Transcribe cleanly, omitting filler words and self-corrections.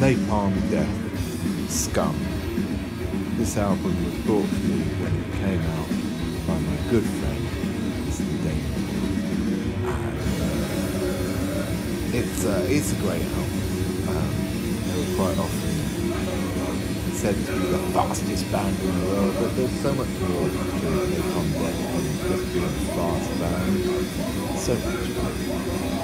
Napalm Death, Scum. This album was brought to me when it came out by my good friend, Mr. Damon. And it's a great album. They were quite often said to be the fastest band in the world, but there's so much more to Napalm Death than just being a fast band. So much more.